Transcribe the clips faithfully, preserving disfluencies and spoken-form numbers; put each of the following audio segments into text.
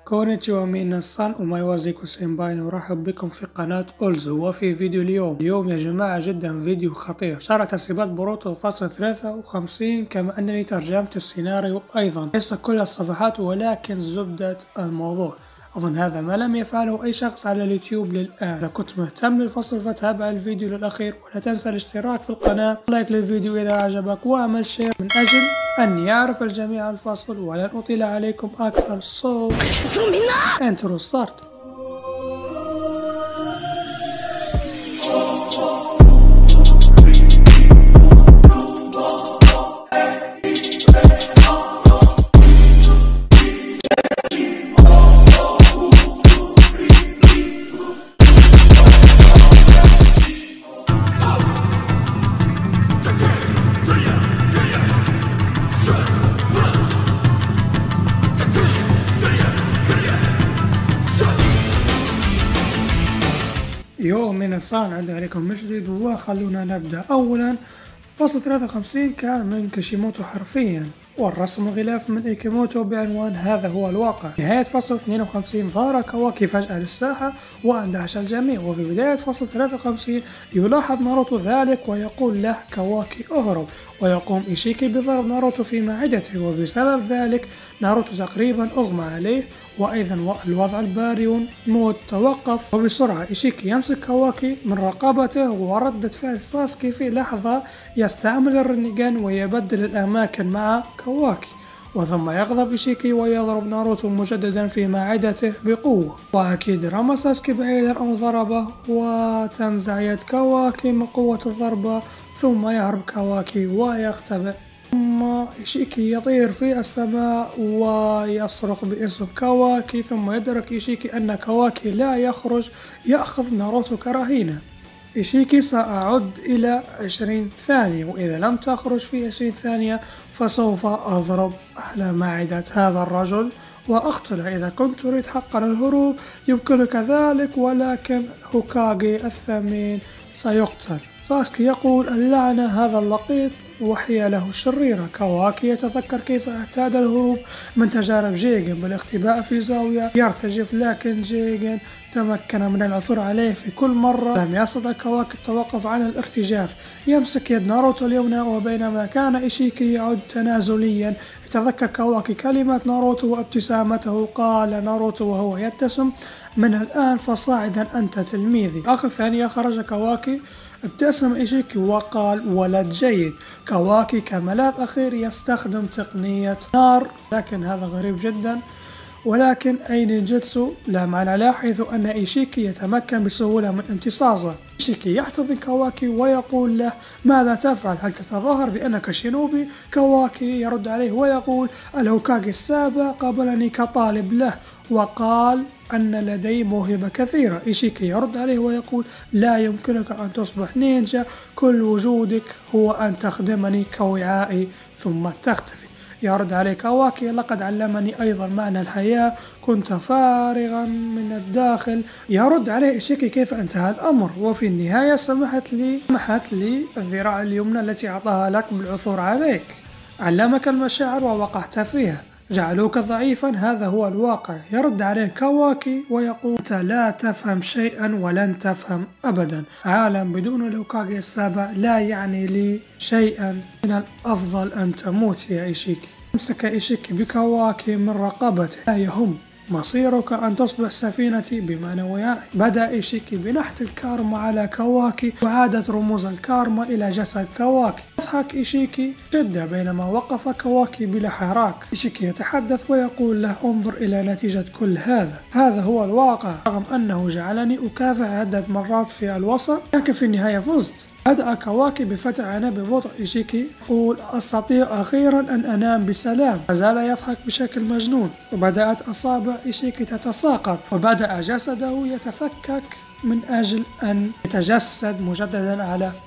كونيتشوا من سان ومايوازيكو سينباي، ورحب بكم في قناة أولزو. وفي فيديو اليوم اليوم يا جماعة جدا فيديو خطير. شرح تسريبات بوروتو فصل ثلاثة وخمسين، كما أنني ترجمت السيناريو أيضا، ليس كل الصفحات ولكن زبدة الموضوع. أظن هذا ما لم يفعله أي شخص على اليوتيوب للآن. إذا كنت مهتم للفصل فتابع الفيديو للأخير، ولا تنسى الاشتراك في القناة، لايك للفيديو إذا أعجبك، وأعمل شير من أجل أن يعرف الجميع الفصل. ولن أطيل عليكم أكثر. so intro start. يوم من الصان عندي عليكم مش جديد، وخلونا نبدأ. أولا فصل ثلاثة وخمسين كان من كيشيموتو حرفيا، والرسم غلاف من إيكيموتو بعنوان هذا هو الواقع. نهاية فصل اثنين وخمسين ظهر كواكي فجأة للساحة واندهش الجميع، وفي بداية فصل ثلاثة وخمسين يلاحظ ناروتو ذلك ويقول له كواكي اهرب، ويقوم إيشيكي بضرب ناروتو في معدته، وبسبب ذلك ناروتو تقريبا أغمى عليه، وأيضا الوضع الباري موت توقف. وبسرعة إيشيكي يمسك كواكي من رقبته، وردة فعل ساسكي في لحظة يستعمل الرينيجان ويبدل الأماكن مع كواكي، وثم يغضب إيشيكي ويضرب ناروتو مجددا في معدته بقوة، وأكيد رمى ساسكي بعيدا أو ضربه، وتنزع يد كواكي من قوة الضربة، ثم يهرب كواكي ويختبئ. ثم إيشيكي يطير في السماء ويصرخ باسم كواكي، ثم يدرك إيشيكي أن كواكي لا يخرج، يأخذ ناروتو كرهينة. إيشيكي سأعد إلى عشرين ثانية، وإذا لم تخرج في عشرين ثانية فسوف أضرب على معدة هذا الرجل وأقتله. إذا كنت تريد حقا الهروب يمكنك ذلك، ولكن هوكاغي الثمين سيقتل. ساسكي يقول اللعنة هذا اللقيط وحيله الشريرة. كواكي يتذكر كيف اعتاد الهروب من تجارب جيجن بالاختباء في زاوية يرتجف، لكن جيجن تمكن من العثور عليه في كل مرة. لم يستطع كواكي التوقف عن الارتجاف. يمسك يد ناروتو اليمنى، وبينما كان إيشيكي يعد تنازليا يتذكر كواكي كلمات ناروتو وابتسامته. قال ناروتو وهو يبتسم من الآن فصاعدا أنت تلميذي. آخر ثانية خرج كواكي، ابتسم إيشيكي وقال ولد جيد. كواكي كملاذ أخير يستخدم تقنية نار، لكن هذا غريب جدا. ولكن أي نينجتسو لا معنى له، حيث أن إيشيكي يتمكن بسهولة من امتصاصه. إيشيكي يحتضن كواكي ويقول له ماذا تفعل؟ هل تتظاهر بأنك شينوبي؟ كواكي يرد عليه ويقول الهوكاغي السابع قابلني كطالب له وقال أن لدي موهبة كثيرة. إيشيكي يرد عليه ويقول لا يمكنك أن تصبح نينجا، كل وجودك هو أن تخدمني كوعائي ثم تختفي. يرد عليه كواكي لقد علمني أيضا معنى الحياة، كنت فارغا من الداخل. يرد عليه إيشيكي كيف انتهى الأمر، وفي النهاية سمحت لي سمحت لي الذراع اليمنى التي أعطاها لك بالعثور عليك، علمك المشاعر ووقعت فيها، جعلوك ضعيفا، هذا هو الواقع. يرد عليه كواكي ويقول أنت لا تفهم شيئا ولن تفهم أبدا، عالم بدون الهوكاغي السابع لا يعني لي شيئا، من الأفضل أن تموت يا إيشيكي. امسك إيشيكي بكواكي من رقبته، لا يهم مصيرك أن تصبح سفينتي بمعنى وعائي. بدأ إيشيكي بنحت الكارما على كواكي، وعادت رموز الكارما إلى جسد كواكي. يضحك إيشيكي شدة بينما وقف كواكي بلا حراك. إيشيكي يتحدث ويقول له انظر إلى نتيجة كل هذا، هذا هو الواقع، رغم أنه جعلني أكافح عدة مرات في الوسط، لكن في النهاية فزت. بدأ كواكي بفتح عينيه ببطء. إيشيكي يقول أستطيع أخيرا أن أنام بسلام. ما زال يضحك بشكل مجنون، وبدأت أصابع إيشيكي تتساقط، وبدأ جسده يتفكك من أجل أن يتجسد مجددا على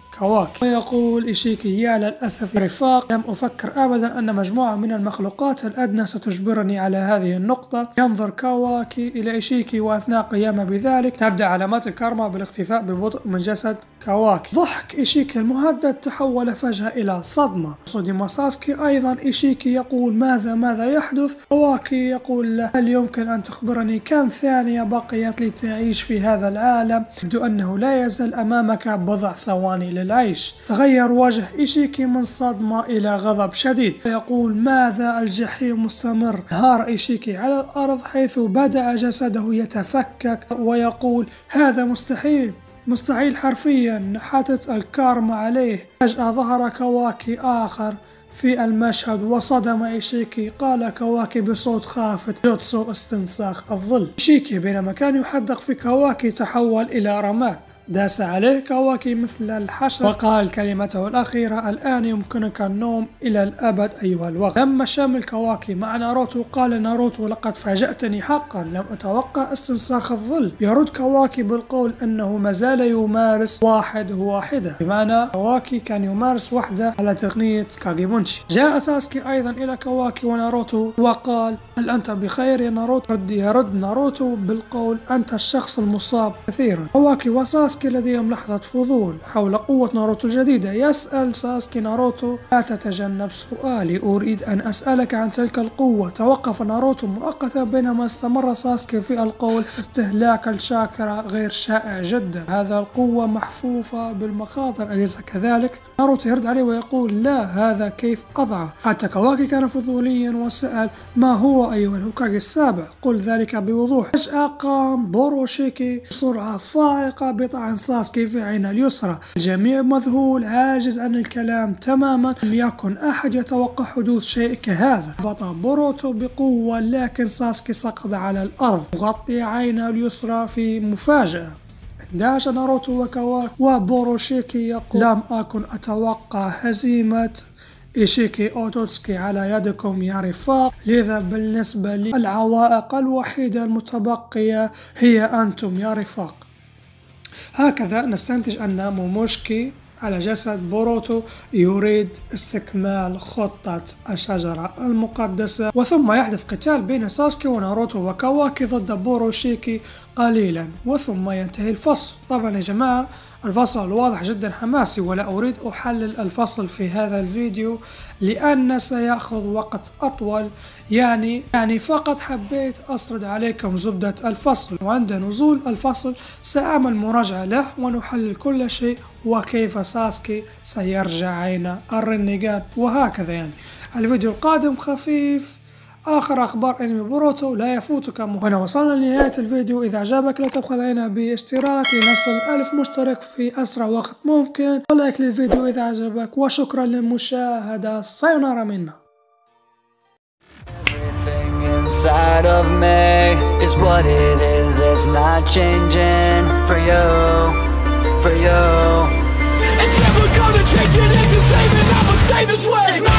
كواكي. ويقول إيشيكي: يا للأسف رفاق، لم أفكر أبدا أن مجموعة من المخلوقات الأدنى ستجبرني على هذه النقطة. ينظر كواكي إلى إيشيكي، وأثناء قيامه بذلك تبدأ علامات الكارما بالاختفاء ببطء من جسد كواكي. ضحك إيشيكي المهدد تحول فجأة إلى صدمة. صدم ساسكي أيضا. إيشيكي يقول: ماذا ماذا يحدث؟ كواكي يقول له: هل يمكن أن تخبرني كم ثانية بقيت لتعيش في هذا العالم؟ يبدو أنه لا يزال أمامك بضع ثواني للعيش. تغير وجه إيشيكي من صدمة إلى غضب شديد، يقول: ماذا؟ الجحيم مستمر. انهار إيشيكي على الأرض حيث بدأ جسده يتفكك ويقول: هذا مستحيل، مستحيل حرفيا. نحتت الكارما عليه. فجأة ظهر كواكي آخر في المشهد وصدم إيشيكي. قال كواكي بصوت خافت: جوتسو استنساخ الظل. إيشيكي بينما كان يحدق في كواكي تحول إلى رماد. داس عليه كواكي مثل الحشر وقال كلمته الأخيرة: الآن يمكنك النوم إلى الأبد أيها الوقت. لما شامل كواكي مع ناروتو قال ناروتو: لقد فاجأتني حقا، لم أتوقع استنساخ الظل. يرد كواكي بالقول أنه مازال يمارس واحد واحدة، بمعنى كواكي كان يمارس وحدة على تقنية كاغيبونشي. جاء ساسكي أيضا إلى كواكي وناروتو وقال: هل أنت بخير يا ناروتو؟ رد يرد ناروتو بالقول: أنت الشخص المصاب كثيرا. كواكي وساسكي لديهم لحظة فضول حول قوة ناروتو الجديدة. يسأل ساسكي ناروتو: لا تتجنب سؤالي، أريد أن أسألك عن تلك القوة. توقف ناروتو مؤقتا بينما استمر ساسكي في القول: استهلاك الشاكرا غير شائع جدا، هذا القوة محفوفة بالمخاطر، أليس كذلك؟ ناروتو يرد عليه ويقول: لا، هذا كيف أضعه. حتى كواكي كان فضوليا وسأل: ما هو أيها الهوكاجي السابع؟ قل ذلك بوضوح. فجأة قام بوروشيكي بسرعة فائقة بطعن ساسكي في عين اليسرى. الجميع مذهول عاجز عن الكلام تماما. لم يكن أحد يتوقع حدوث شيء كهذا. هبط بوروتو بقوة لكن ساسكي سقط على الأرض مغطي عينه اليسرى في مفاجأة. اندهش ناروتو وكواكي وبوروشيكي يقول: لم أكن أتوقع هزيمة إيشيكي أوتوتسكي على يدكم يا رفاق، لذا بالنسبة لي العوائق الوحيدة المتبقية هي أنتم يا رفاق. هكذا نستنتج أن موموشكي على جسد بوروتو يريد استكمال خطة الشجرة المقدسة، وثم يحدث قتال بين ساسكي وناروتو وكواكي ضد بوروشيكي قليلا وثم ينتهي الفصل. طبعا يا جماعة الفصل واضح جدا حماسي، ولا أريد أحلل الفصل في هذا الفيديو لأن سيأخذ وقت أطول، يعني يعني فقط حبيت أسرد عليكم زبدة الفصل، وعند نزول الفصل سأعمل مراجعة له ونحلل كل شيء وكيف ساسكي سيرجع عين الرنجان وهكذا. يعني الفيديو القادم خفيف، آخر أخبار أنمي بوروتو لا يفوتك. هنا وصلنا لنهاية الفيديو. إذا عجبك لا تبخل علينا باشتراك لنصل ألف مشترك في أسرع وقت ممكن، ولايك للفيديو إذا عجبك، وشكرا للمشاهدة. سايونارا منا. Inside of me is what it is, it's not changing for you, for you. It's never gonna change, it isn't saving, I'ma stay this way.